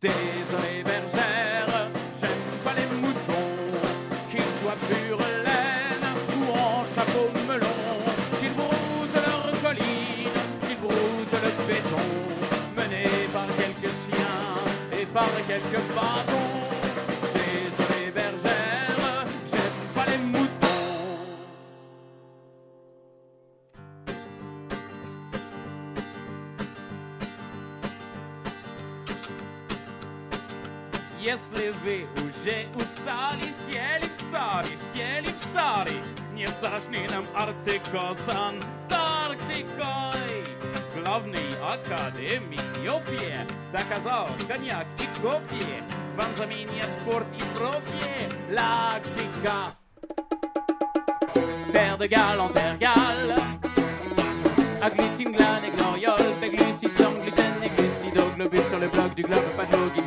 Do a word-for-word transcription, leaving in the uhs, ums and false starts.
Désolé bergère, j'aime pas les moutons, qu'ils soient pure laine ou en chapeau melon, qu'ils broutent leurs collines, qu'ils broutent le béton, menés par quelques chiens et par quelques bâtons. Désolé bergère, j'aime pas les moutons. Если уже устали, сели встали, стели встали, не страшны нам Артикосан, Антарктикой. Главный академик Йофе доказал коньяк и кофе, вам заменят спорт и профи, лактика. Terre de Galles en terre Galles, agglutine, glane et gloriole, glucides, gluten et glucido, globule sur le bloc du globe, pas de logis.